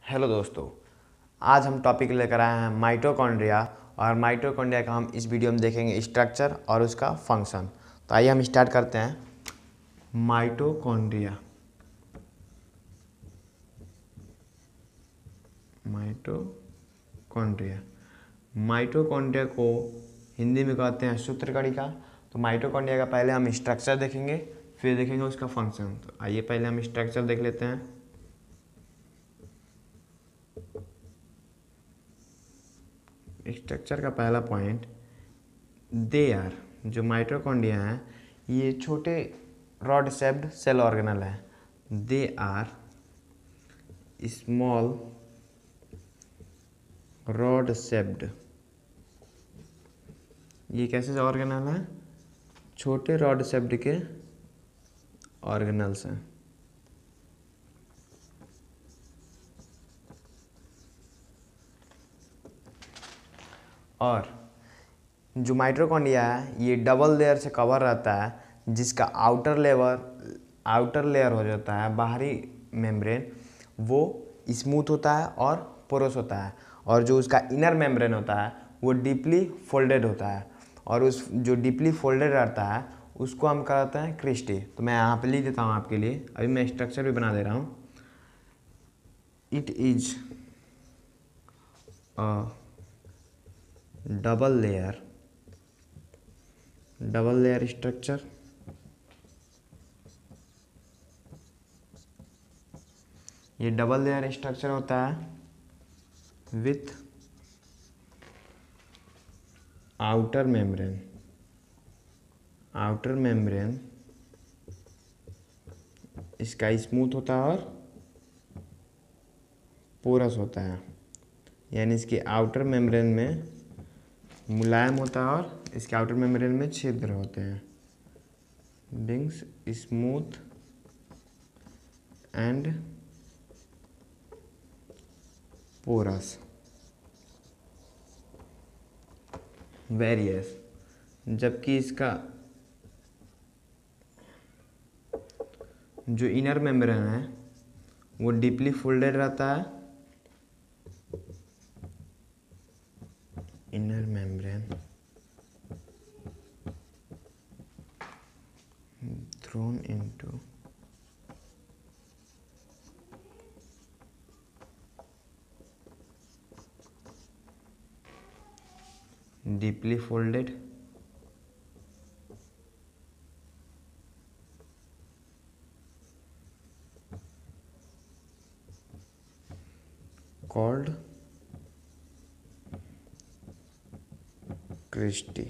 Hello दोस्तों, आज हम टॉपिक लेकर आए हैं माइटोकॉन्ड्रिया। और माइटोकॉन्ड्रिया का हम इस वीडियो में देखेंगे स्ट्रक्चर और उसका फंक्शन। तो आइए हम स्टार्ट करते हैं। माइटोकॉन्ड्रिया माइटोकॉन्ड्रिया माइटोकॉन्ड्रिया को हिंदी में कहते हैं सूत्रकणिका। तो माइटोकॉन्ड्रिया का पहले हम स्ट्रक्चर देखेंगे, फिर देखेंगे उसका फंक्शन। तो आइए पहले हम स्ट्रक्चर देख लेते हैं। स्ट्रक्चर का पहला पॉइंट, दे आर, जो माइटोकॉन्ड्रिया हैं ये छोटे रॉड शेप्ड सेल ऑर्गेनल हैं। They are small rod shaped. ये कैसे ऑर्गेनल हैं? छोटे रॉड शेप्ड के ऑर्गेनल्स हैं। और जो माइटोकॉन्ड्रिया है ये डबल लेयर से कवर रहता है, जिसका आउटर लेयर हो जाता है बाहरी मेम्ब्रेन, वो स्मूथ होता है और पोरस होता है। और जो उसका इनर मेम्ब्रेन होता है वो डीपली फोल्डेड होता है। और उस जो डीपली फोल्डेड रहता है उसको हम कहते हैं क्रिस्टी। तो मैं यहाँ पे लिख देता हूँ आपके लिए, अभी मैं स्ट्रक्चर भी बना दे रहा हूँ। It is a double layer structure ये डबल लेयर स्ट्रक्चर होता है विथ आउटर मेम्ब्रेन इसका स्मूथ होता है और पोरस होता है, यानी इसके आउटर मेम्ब्रेन में मुलायम होता है और इसके आउटर मेम्ब्रेन में छिद्र होते हैं। Beings smooth and porous various, जबकि इसका जो इनर मेम्ब्रेन है वो डीपली फोल्डेड रहता है। Inner membrane thrown into deeply folded called cristae.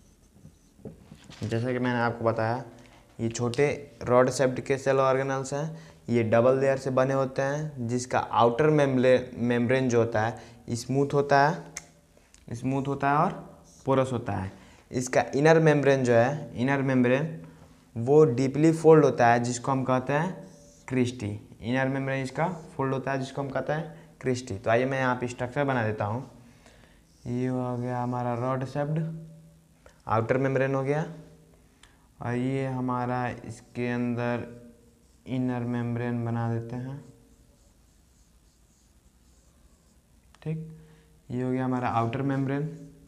जैसा कि मैंने आपको बताया, ये छोटे रॉड शेप्ड के सेल ऑर्गेनल्स हैं। ये डबल लेयर से बने होते हैं, जिसका आउटर मेम्ब्रेन जो होता है स्मूथ होता है और पोरस होता है। इसका इनर मेम्ब्रेन जो है, इनर मेम्ब्रेन वो डीपली फोल्ड होता है, जिसको हम कहते हैं क्रिस्टी। इनर मेम्ब्रेन इसका फोल्ड होता है, जिसको हम कहते हैं क्रिस्टी। तो आइए मैं यहाँ पे स्ट्रक्चर बना देता हूँ। ये हो गया हमारा रॉड शेप्ड आउटर मेम्ब्रेन हो गया, और ये हमारा इसके अंदर इनर मेम्ब्रेन बना देते हैं। ठीक, ये हो गया हमारा आउटर मेम्ब्रेन।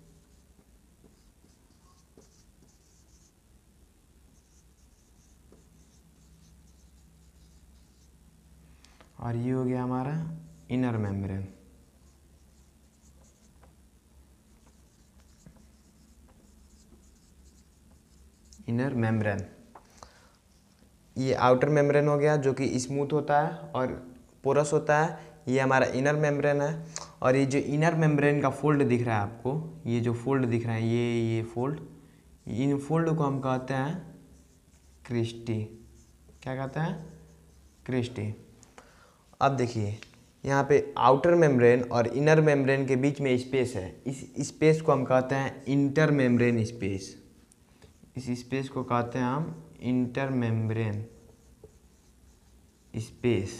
और ये हो गया हमारा इनर मेम्ब्रेन। इनर मेम्ब्रेन, ये आउटर मेम्ब्रेन हो गया जो कि स्मूथ होता है और पोरस होता है। ये हमारा इनर मेम्ब्रेन है। और ये जो इनर मेम्ब्रेन का फोल्ड दिख रहा है आपको, ये जो फोल्ड दिख रहा है, ये फोल्ड, इन फोल्ड को हम कहते हैं क्रिस्टी। क्या कहते हैं? क्रिस्टी। अब देखिए यहाँ पे आउटर मेम्ब्रेन और इनर मेम्ब्रेन के बीच में स्पेस है। इस स्पेस को हम कहते हैं इंटर मेम्ब्रेन स्पेस। इस स्पेस को कहते हैं हम intermembrane space.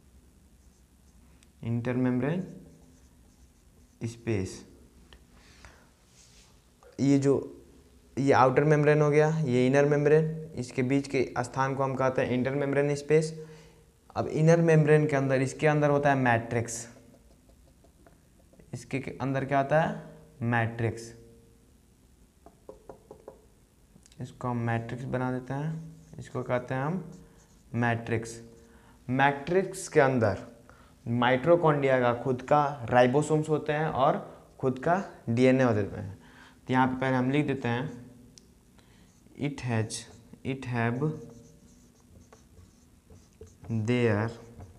Intermembrane space, ये आउटर मेम्ब्रेन हो गया, ये इनर मेम्ब्रेन, इसके बीच के स्थान को हम कहते हैं इंटर मेम्ब्रेन स्पेस। अब इनर मेम्ब्रेन के अंदर, इसके अंदर होता है मैट्रिक्स, इसके अंदर क्या होता है, मैट्रिक्स। इसको हम मैट्रिक्स बना देते हैं, इसको कहते हैं हम मैट्रिक्स। मैट्रिक्स के अंदर माइटोकॉन्ड्रिया का खुद का राइबोसोम्स होते हैं और खुद का डीएनए होते हैं। तो यहाँ पे पहले हम लिख देते हैं it have their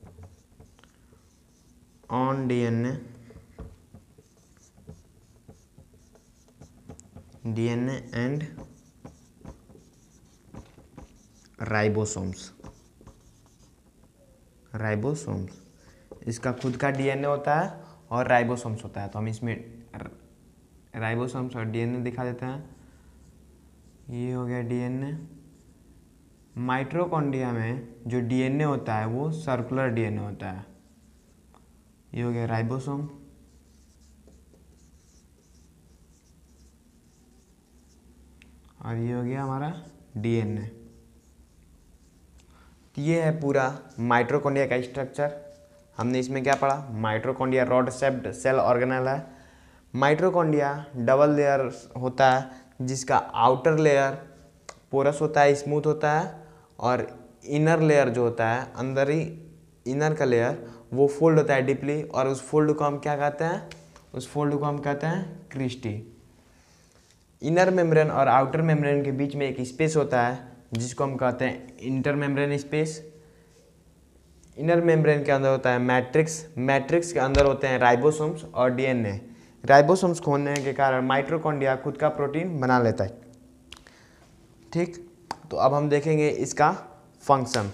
own DNA and ribosomes. इसका खुद का डीएनए होता है और राइबोसोम्स होता है। तो हम इसमें राइबोसोम्स और डीएनए दिखा देते हैं। ये हो गया डीएनए। माइटोकॉन्ड्रिया में जो डीएनए होता है वो सर्कुलर डीएनए होता है। ये हो गया राइबोसोम। और ये हो गया हमारा डीएनए। ये है पूरा माइटोकॉन्ड्रिया का स्ट्रक्चर। हमने इसमें क्या पढ़ा, mitochondria rod shaped cell organelle है। माइटोकॉन्ड्रिया डबल लेयर होता है जिसका आउटर लेयर पोरस होता है, स्मूथ होता है, और इनर लेयर जो होता है अंदर ही इनर का लेयर वो फोल्ड होता है डीपली, और उस फोल्ड को हम क्या कहते हैं, उस फोल्ड को हम कहते हैं क्रिस्टी। इनर मेम्ब्रेन और आउटर मेम्ब्रेन के बीच में एक स्पेस होता है जिसको हम कहते हैं intermembrane space. Inner membrane के अंदर होता है मैट्रिक्स के अंदर होते हैं राइबोसोम्स और डीएनए। राइबोसोम्स होने के कारण माइटोकॉन्ड्रिया खुद का प्रोटीन बना लेता है। ठीक, तो अब हम देखेंगे इसका फंक्शन।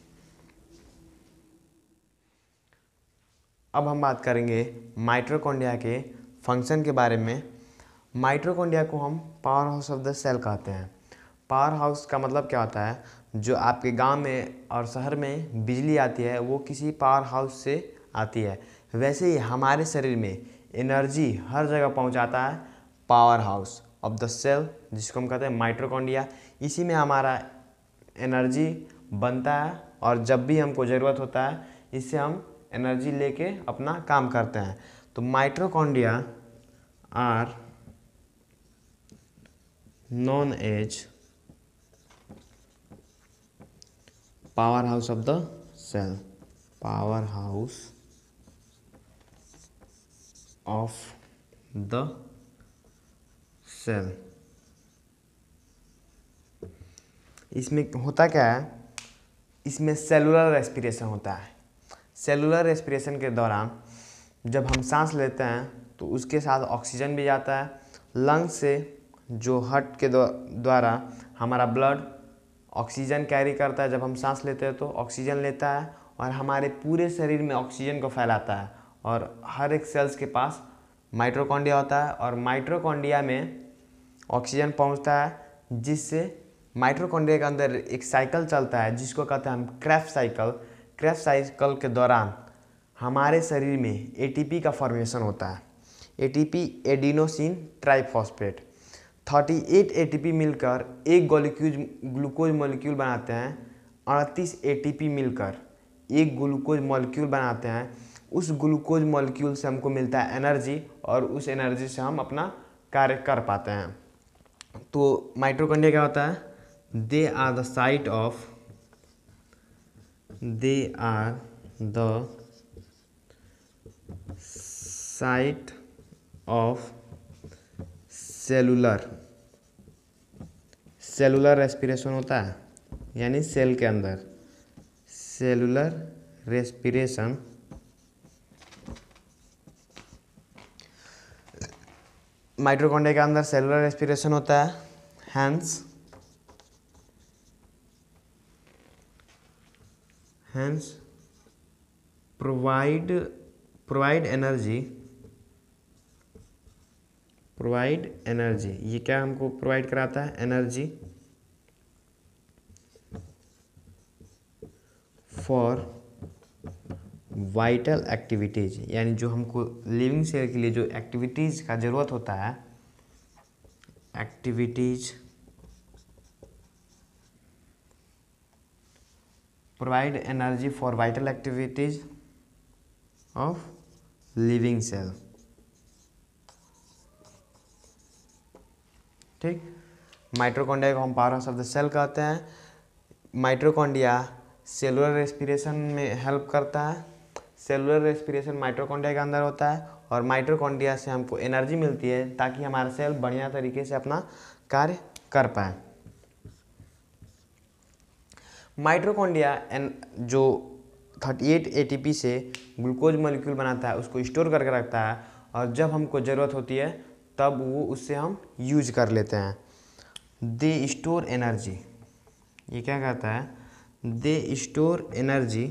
अब हम बात करेंगे माइटोकॉन्ड्रिया के फंक्शन के बारे में। माइटोकॉन्ड्रिया को हम powerhouse of the cell कहते हैं। पावर हाउस का मतलब क्या होता है, जो आपके गांव में और शहर में बिजली आती है वो किसी पावर हाउस से आती है। वैसे ही हमारे शरीर में एनर्जी हर जगह पहुंचाता है powerhouse of the cell, जिसको हम कहते हैं माइटोकॉन्ड्रिया। इसी में हमारा एनर्जी बनता है और जब भी हमको ज़रूरत होता है इससे हम एनर्जी लेके अपना काम करते हैं। तो mitochondria are known as powerhouse of the cell, powerhouse of the cell. इसमें होता क्या है, इसमें सेलुलर रेस्पिरेशन होता है। सेलुलर रेस्पिरेशन के दौरान जब हम सांस लेते हैं तो उसके साथ ऑक्सीजन भी जाता है। लंग्स से जो हार्ट के द्वारा हमारा ब्लड ऑक्सीजन कैरी करता है, जब हम सांस लेते हैं तो ऑक्सीजन लेता है और हमारे पूरे शरीर में ऑक्सीजन को फैलाता है। और हर एक सेल्स के पास माइटोकॉन्ड्रिया होता है और माइटोकॉन्ड्रिया में ऑक्सीजन पहुंचता है, जिससे माइटोकॉन्ड्रिया के अंदर एक साइकिल चलता है जिसको कहते हैं हम क्रेब्स साइकिल। क्रेब्स साइकिल के दौरान हमारे शरीर में एटीपी का फॉर्मेशन होता है। ATP adenosine triphosphate. 38 एटीपी मिलकर एक ग्लूकोज मॉलिक्यूल बनाते हैं। 38 एटीपी मिलकर एक ग्लूकोज मॉलिक्यूल बनाते हैं। उस ग्लूकोज मॉलिक्यूल से हमको मिलता है एनर्जी और उस एनर्जी से हम अपना कार्य कर पाते हैं। तो माइटोकॉन्ड्रिया क्या होता है, they are the site of cellular respiration होता है, यानी सेल के अंदर सेलुलर रेस्पिरेशन। माइटोकॉन्ड्रिया के अंदर सेलुलर रेस्पिरेशन होता है। Hence provide energy. ये क्या हमको प्रोवाइड कराता है, एनर्जी फॉर वाइटल एक्टिविटीज, यानी जो हमको लिविंग सेल के लिए जो एक्टिविटीज का जरूरत होता है, provide energy for vital activities of living cell. ठीक, माइटोकॉन्ड्रिया को हम powerhouse of the cell कहते हैं। माइटोकॉन्ड्रिया सेलुलर रेस्पिरेशन में हेल्प करता है। सेलुलर रेस्पिरेशन माइटोकॉन्ड्रिया के अंदर होता है और माइटोकॉन्ड्रिया से हमको एनर्जी मिलती है ताकि हमारा सेल बढ़िया तरीके से अपना कार्य कर पाए। माइटोकॉन्ड्रिया जो 38 एटीपी से ग्लूकोज मॉलिक्यूल बनाता है उसको स्टोर करके रखता है और जब हमको ज़रूरत होती है तब वो उससे हम यूज कर लेते हैं। दे स्टोर एनर्जी, ये क्या कहता है, they store energy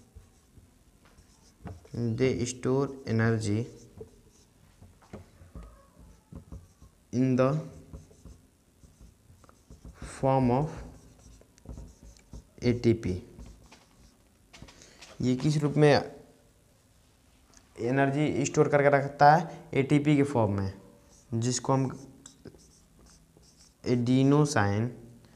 in the form of ATP. ये किस रूप में एनर्जी स्टोर करके रखता है, एटीपी के फॉर्म में, जिसको हम एडिनोसाइन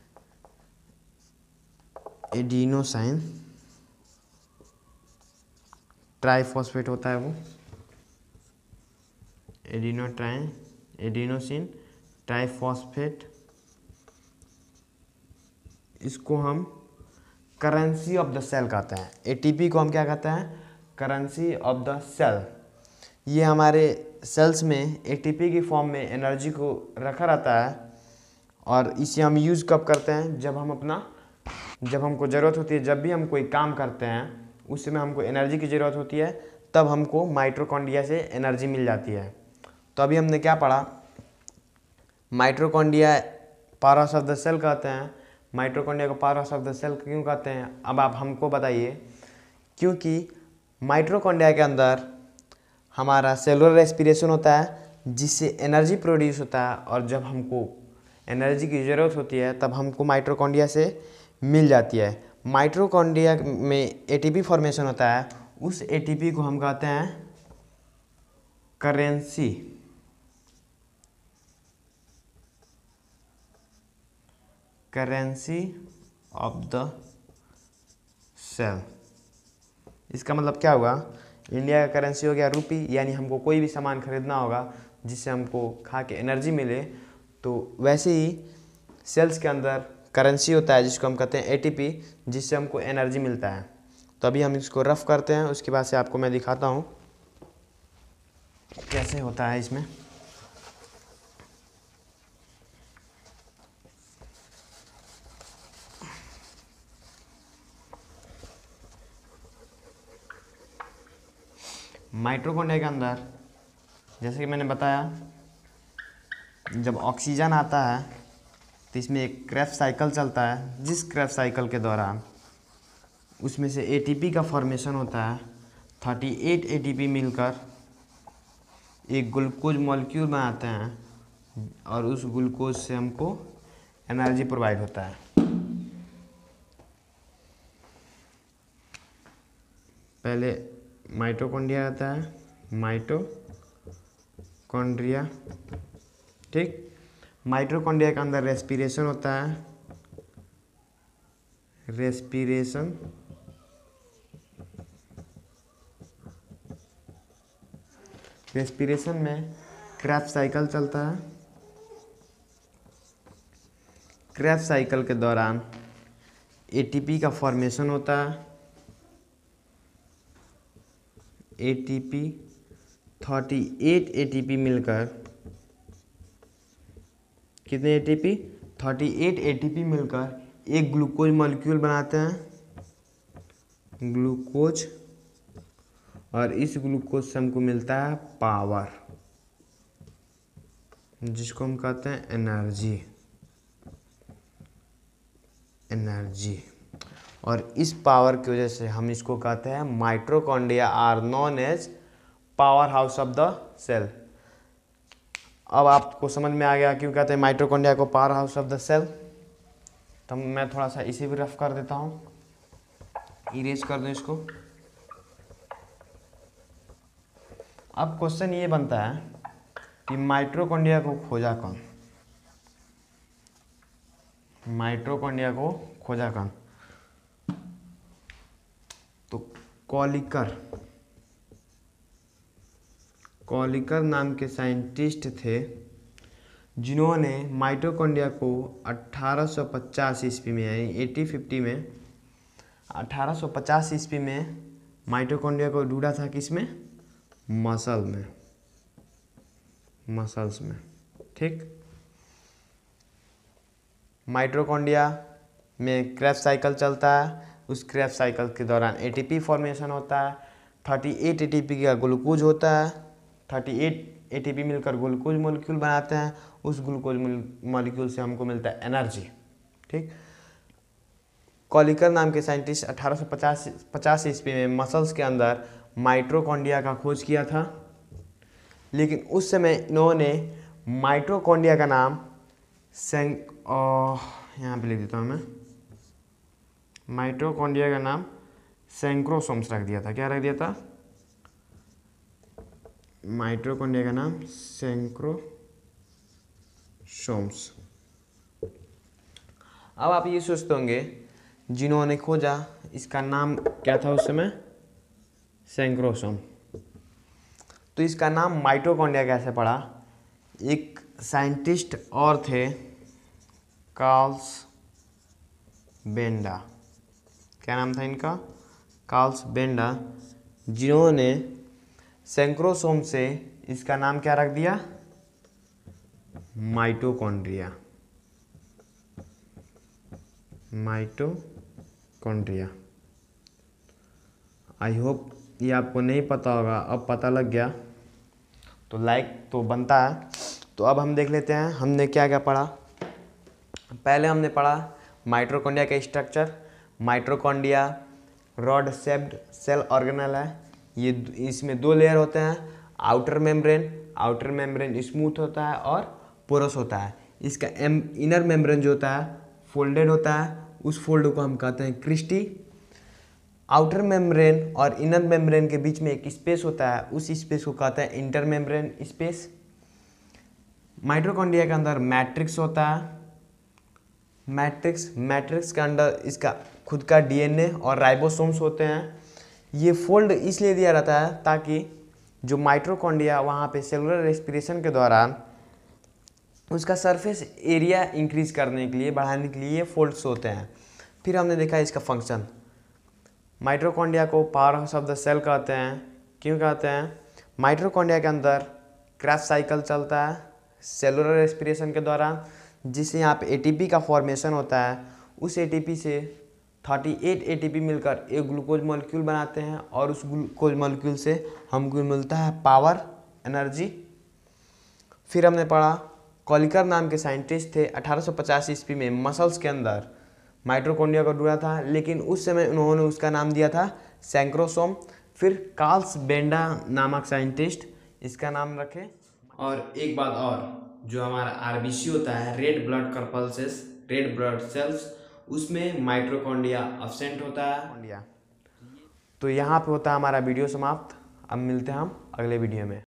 ट्राइफॉस्फेट होता है वो, एडिनोसिन ट्राइफॉस्फेट। इसको हम करेंसी ऑफ द सेल कहते हैं। एटीपी को हम क्या कहते हैं, करेंसी ऑफ द सेल। ये हमारे सेल्स में एटीपी की फॉर्म में एनर्जी को रखा रहता है और इसे हम यूज़ कब करते हैं, जब हमको ज़रूरत होती है। जब भी हम कोई काम करते हैं उस समय हमको एनर्जी की ज़रूरत होती है, तब हमको माइटोकॉन्ड्रिया से एनर्जी मिल जाती है। तो अभी हमने क्या पढ़ा, mitochondria powerhouse of the cell कहते हैं। माइटोकॉन्ड्रिया को powerhouse of the cell क्यों कहते हैं, अब आप हमको बताइए। क्योंकि माइटोकॉन्ड्रिया के अंदर हमारा सेलुलर रेस्पिरेशन होता है जिससे एनर्जी प्रोड्यूस होता है और जब हमको एनर्जी की ज़रूरत होती है तब हमको माइटोकॉन्ड्रिया से मिल जाती है। माइटोकॉन्ड्रिया में एटीपी फॉर्मेशन होता है, उस एटीपी को हम कहते हैं करेंसी ऑफ द सेल। इसका मतलब क्या हुआ, इंडिया का करेंसी हो गया रुपी, यानी हमको कोई भी सामान खरीदना होगा जिससे हमको खा के एनर्जी मिले, तो वैसे ही सेल्स के अंदर करेंसी होता है जिसको हम कहते हैं एटीपी, जिससे हमको एनर्जी मिलता है। तो अभी हम इसको रफ करते हैं, उसके बाद से आपको मैं दिखाता हूँ कैसे होता है इसमें। माइटोकॉन्ड्रिया के अंदर जैसे कि मैंने बताया, जब ऑक्सीजन आता है तो इसमें एक क्रेब्स साइकिल चलता है, जिस क्रेब्स साइकिल के दौरान उसमें से एटीपी का फॉर्मेशन होता है। 38 एटीपी मिलकर एक ग्लूकोज मॉलिक्यूल बनाते हैं और उस ग्लूकोज से हमको एनर्जी प्रोवाइड होता है। पहले माइटोकॉन्ड्रिया आता है, माइटोकॉन्ड्रिया, ठीक। माइटोकॉन्ड्रिया के अंदर रेस्पिरेशन होता है, रेस्पिरेशन में क्रेब्स साइकिल चलता है। क्रेब्स साइकिल के दौरान एटीपी का फॉर्मेशन होता है। एटीपी 38 एटीपी मिलकर, कितने एटीपी, 38 एटीपी मिलकर एक ग्लूकोज मॉलिक्यूल बनाते हैं, ग्लूकोज, और इस ग्लूकोज से हमको मिलता है पावर, जिसको हम कहते हैं एनर्जी। और इस पावर की वजह से हम इसको कहते हैं mitochondria are known as powerhouse of the cell. अब आपको समझ में आ गया क्यों कहते हैं माइटोकॉन्ड्रिया को powerhouse of the cell. तो मैं थोड़ा सा इसे भी रफ कर देता हूँ, इरेज कर दूँ इसको। अब क्वेश्चन ये बनता है कि माइटोकॉन्ड्रिया को खोजा कौन, माइटोकॉन्ड्रिया को खोजा कौन। कॉलिकर नाम के साइंटिस्ट थे जिन्होंने माइटोकॉन्ड्रिया को 1850 ईस्वी में यानी 1850 में 1850 ईस्वी में माइटोकॉन्ड्रिया को ढूंढा था किसमें? मसल्स में। ठीक, माइटोकॉन्ड्रिया में क्रेब्स साइकिल चलता है। उस क्रेब्स साइकिल के दौरान एटीपी फॉर्मेशन होता है। 38 एटीपी का ग्लूकोज होता है। 38 एटीपी मिलकर ग्लूकोज मॉलिक्यूल बनाते हैं। उस ग्लूकोज मॉलिक्यूल से हमको मिलता है एनर्जी। ठीक, कॉलिकर नाम के साइंटिस्ट 1850 ईस्वी में मसल्स के अंदर माइटोकॉन्ड्रिया का खोज किया था, लेकिन उस समय इन्होंने माइटोकॉन्ड्रिया का नाम यहाँ पे लिख देता हूँ मैं, माइटोकॉन्ड्रिया का नाम सेंक्रोसोम्स रख दिया था। क्या रख दिया था? माइटोकॉन्ड्रिया का नाम सेंक्रोसोम्स। अब आप ये सोचते होंगे जिन्होंने खोजा इसका नाम क्या था उस समय? सेंक्रोसोम। तो इसका नाम माइटोकॉन्ड्रिया कैसे पड़ा? एक साइंटिस्ट और थे, कार्ल्स बेंडा। क्या नाम था इनका? कार्ल्स बेंडा, जिन्होंने सेंक्रोसोम से इसका नाम क्या रख दिया? माइटोकॉन्ड्रिया। आई होप ये आपको नहीं पता होगा, अब पता लग गया तो लाइक तो बनता है। तो अब हम देख लेते हैं हमने क्या क्या पढ़ा। पहले हमने पढ़ा माइटोकॉन्ड्रिया का structure. Mitochondria rod shaped cell organelle है। ये इसमें 2 लेयर होते हैं, आउटर मेम्ब्रेन स्मूथ होता है और पोरस होता है। इसका इनर मेम्ब्रेन जो होता है फोल्डेड होता है, उस फोल्ड को हम कहते हैं क्रिस्टी। आउटर मेम्ब्रेन और इनर मेम्ब्रेन के बीच में एक स्पेस होता है, उस स्पेस को कहते हैं इंटर मेम्ब्रेन स्पेस। माइटोकॉन्ड्रिया के अंदर मैट्रिक्स होता है। मैट्रिक्स के अंदर इसका खुद का डीएनए और राइबोसोम्स होते हैं। ये फोल्ड इसलिए दिया रहता है ताकि जो माइटोकॉन्ड्रिया वहाँ पे सेलुलर रेस्पिरेशन के दौरान उसका सरफेस एरिया इंक्रीज करने के लिए, बढ़ाने के लिए ये फोल्ड्स होते हैं। फिर हमने देखा इसका फंक्शन। माइटोकॉन्ड्रिया को powerhouse of the cell कहते हैं। क्यों कहते हैं? माइटोकॉन्ड्रिया के अंदर क्रेब्स साइकिल चलता है सेलुलर रेस्पिरेशन के दौरान, जिससे यहाँ पे एटीपी का फॉर्मेशन होता है। उस एटीपी से 38 एटीपी मिलकर एक ग्लूकोज मॉलिक्यूल बनाते हैं और उस ग्लूकोज मॉलिक्यूल से हमको मिलता है पावर, एनर्जी। फिर हमने पढ़ा कॉलिकर नाम के साइंटिस्ट थे, 1850 ईस्वी में मसल्स के अंदर माइटोकॉन्ड्रिया को ढूंढा था, लेकिन उस समय उन्होंने उसका नाम दिया था सेंक्रोसोम। फिर कार्ल्स बेंडा नामक साइंटिस्ट इसका नाम रखे। और एक बात और, जो हमारा आरबीसी होता है, रेड ब्लड सेल्स, उसमें माइटोकॉन्ड्रिया एब्सेंट होता है। तो यहाँ पे होता है हमारा वीडियो समाप्त। अब मिलते हैं हम अगले वीडियो में।